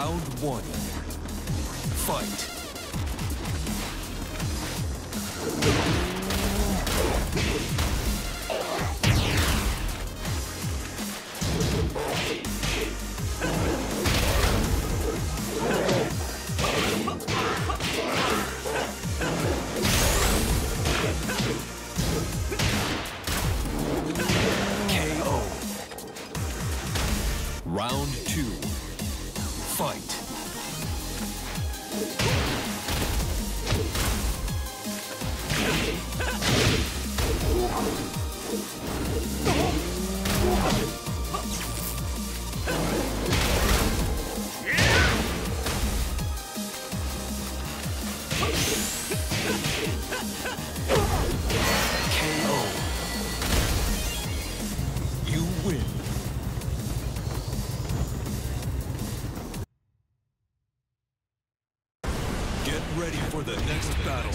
Round one. Fight. Round two. Fight. KO. You win. Get ready for the next battle.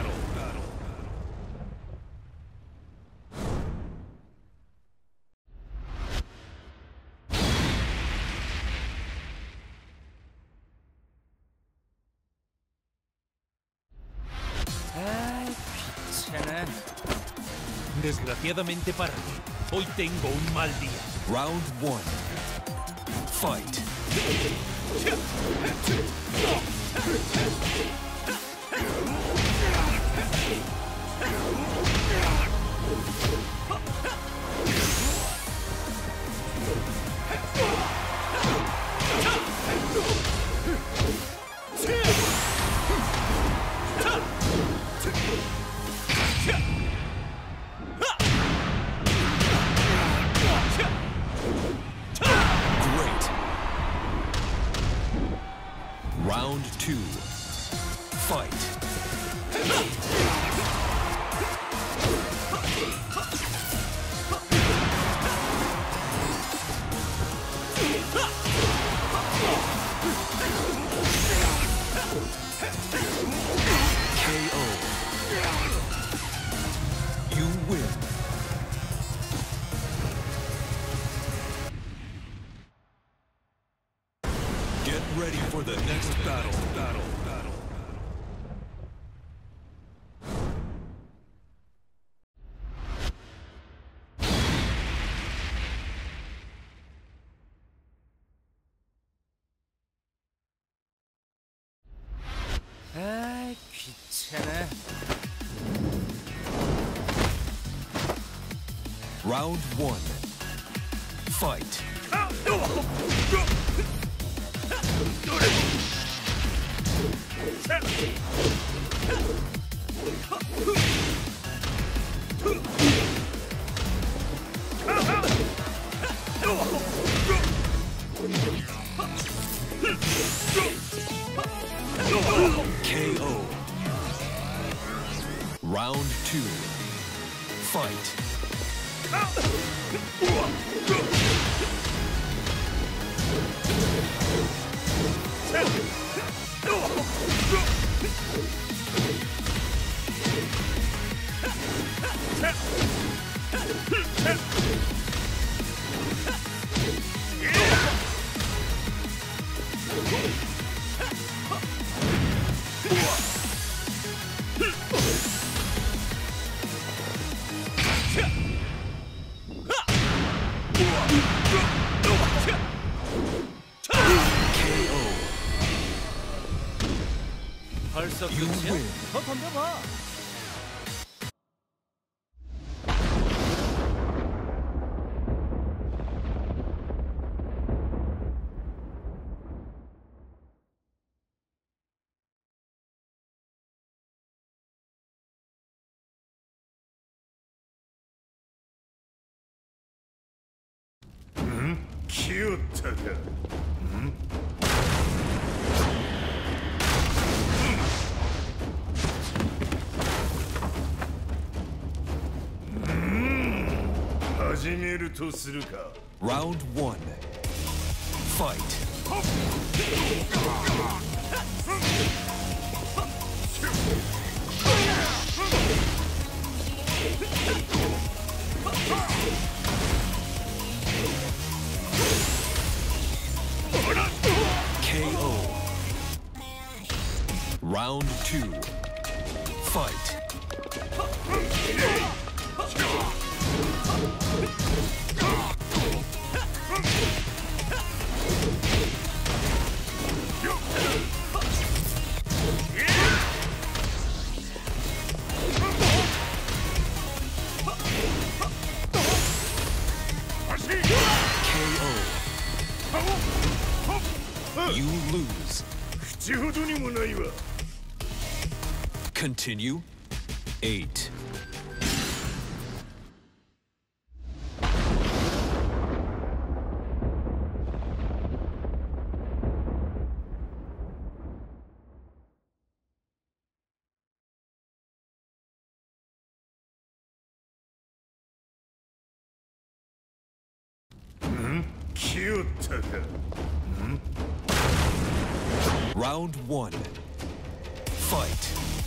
Ay, pichana. Desgraciadamente para mí, hoy tengo un mal día. Round one. Fight. Great. Round two. Fight. KO. You win. Get ready for the next battle. Ay, pichana. Round one. Fight. KO. Round two. Fight. 벌써 You 끝이야? win. 더 덤벼봐. 키우타가始めるとするか Round one. Fight. KO. two. Fight. You lose. 口ほどにもないわ。 Continue. 8. Round 1. Fight.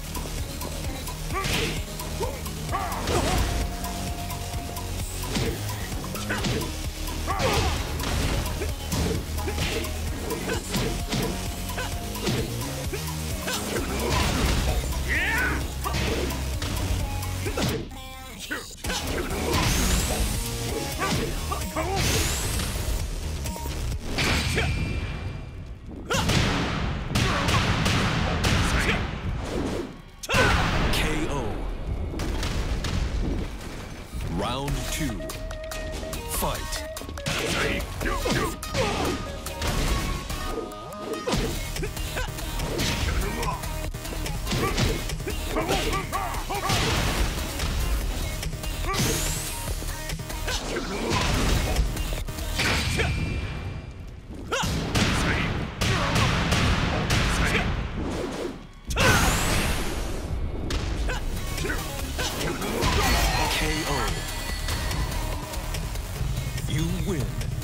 Round 2. Fight. KO. You win.